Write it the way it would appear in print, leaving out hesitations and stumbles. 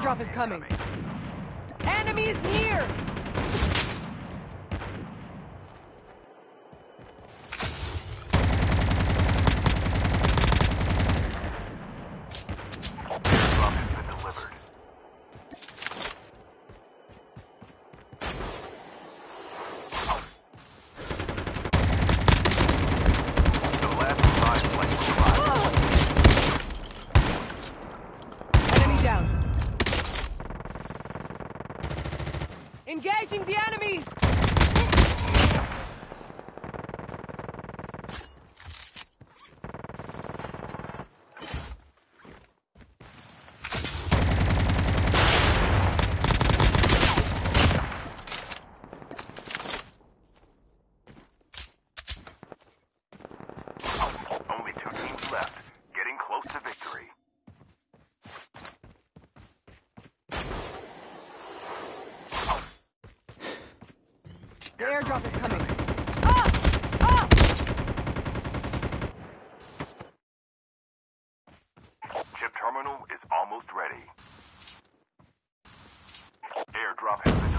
airdrop is coming. Enemies near! Airdrop has been delivered. The last five flights alive. Enemy down. Engaging the enemies! Only 2 teams left. Getting close to victory. The airdrop is coming. Ah! Ah! Chip terminal is almost ready. Airdrop has been